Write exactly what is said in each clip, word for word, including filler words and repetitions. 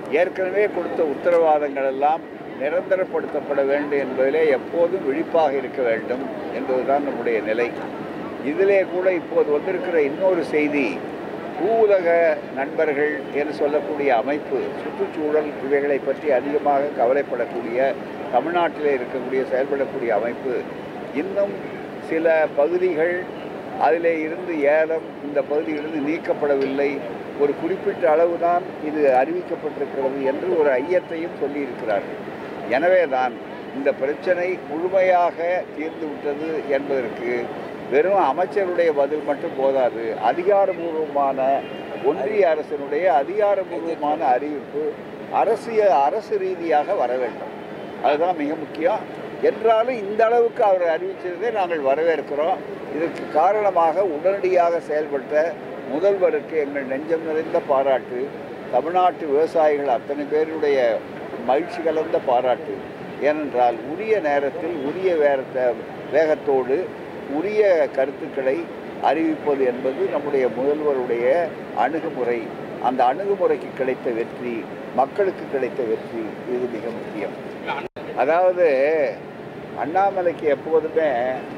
ஏற்கனவே கொடுத்த உத்தரவாதங்கள் எல்லாம் நிரந்தரப்படுத்தப்பட வேண்டும் என்பதிலே எப்போதும் விழிப்பாக இருக்க வேண்டும் என்பதுதான் நம்முடைய நிலை. இதிலே கூட இப்போது வந்திருக்கிற இன்னொரு செய்தி, பூவுலக நண்பர்கள் என்று சொல்லக்கூடிய அமைப்பு, சுற்றுச்சூழல் இவைகளை பற்றி அதிகமாக கவலைப்படக்கூடிய தமிழ்நாட்டிலே இருக்கக்கூடிய செயல்படக்கூடிய அமைப்பு, இன்னும் சில பகுதிகள் அதிலே இருந்து ஏலம் இந்த பகுதியிலிருந்து நீக்கப்படவில்லை, ஒரு குறிப்பிட்ட அளவுதான் இது அறிவிக்கப்பட்டிருக்கிறது என்று ஒரு ஐயத்தையும் சொல்லியிருக்கிறார்கள். எனவே தான் இந்த பிரச்சனை முழுமையாக தீர்ந்துவிட்டது என்பதற்கு வெறும் அமைச்சருடைய பதில் மட்டும் போதாது, அதிகாரபூர்வமான ஒன்றிய அரசினுடைய அதிகாரபூர்வமான அறிவிப்பு அரசிய அரசு ரீதியாக வர வேண்டும். அதுதான் மிக முக்கியம். என்றாலும் இந்த அளவுக்கு அவர் அறிவித்ததை நாங்கள் வரவேற்கிறோம். இதற்கு காரணமாக உடனடியாக செயல்பட்ட முதல்வருக்கு எங்கள் நெஞ்சம் நிறைந்த பாராட்டு, தமிழ்நாட்டு விவசாயிகள் அத்தனை பேருடைய மகிழ்ச்சி கலந்த பாராட்டு. ஏனென்றால் உரிய நேரத்தில் உரிய வேரத்தை வேகத்தோடு உரிய கருத்துக்களை அறிவிப்பது என்பது நம்முடைய முதல்வருடைய அணுகுமுறை. அந்த அணுகுமுறைக்கு கிடைத்த வெற்றி, மக்களுக்கு கிடைத்த வெற்றி, இது மிக முக்கியம். அதாவது அண்ணாமலைக்கு எப்போதுமே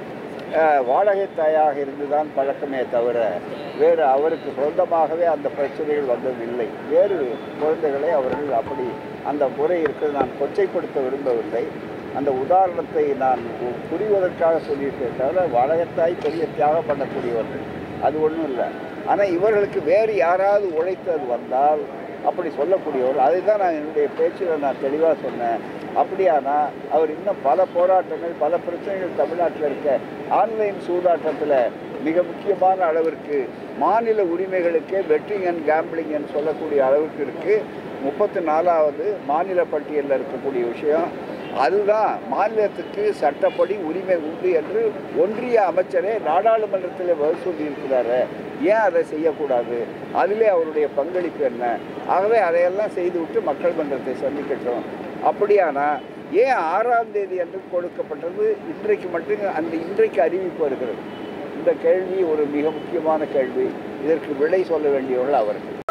வாடகை தாயாக இருந்துதான் பழக்கமே தவிர வேறு அவருக்கு சொந்தமாகவே அந்த பிரச்சனைகள் வந்ததில்லை. வேறு குழந்தைகளை அவர்கள் அப்படி அந்த முறை இருக்கிறது. நான் கொச்சைப்படுத்த விரும்பவில்லை. அந்த உதாரணத்தை நான் புரிவதற்காக சொல்லியிருக்கேன் தவிர வாடகைத்தாய் பெரிய தியாகம் பண்ணக்கூடியவர்கள் அது ஒன்றும் இல்லை. ஆனால் இவர்களுக்கு வேறு யாராவது உழைத்து அது வந்தால் அப்படி சொல்லக்கூடியவர். அதை தான் நான் என்னுடைய பேச்சில் நான் தெளிவாக சொன்னேன். அப்படியானா அவர் இன்னும் பல போராட்டங்கள் பல பிரச்சனைகள் தமிழ்நாட்டில் இருக்க ஆன்லைன் சூதாட்டத்தில் மிக முக்கியமான அளவிற்கு மாநில உரிமைகளுக்கே பெட்டிங் அண்ட் கேம்பிளிங் என்று சொல்லக்கூடிய அளவுக்கு இருக்குது. முப்பத்தி நாலாவது மாநில பட்டியலில் இருக்கக்கூடிய விஷயம் அதுதான். மாநிலத்துக்கு சட்டப்படி உரிமை உண்டு என்று ஒன்றிய அமைச்சரே நாடாளுமன்றத்தில் பதில் சொல்லியிருக்கிறாரு. ஏன் அதை செய்யக்கூடாது? அதிலே அவருடைய பங்களிப்பு என்ன? ஆகவே அதையெல்லாம் செய்துவிட்டு மக்கள் மன்றத்தை சந்திக்கட்டும். அப்படியானா ஏன் ஆறாம் தேதி அன்று கொடுக்கப்பட்டது இன்றைக்கு மட்டும் அந்த இன்றைக்கு அறிவிப்பு வருகிறது? இந்த கேள்வி ஒரு மிக முக்கியமான கேள்வி. இதற்கு விடை சொல்ல வேண்டியவர்கள் அவர்கள்.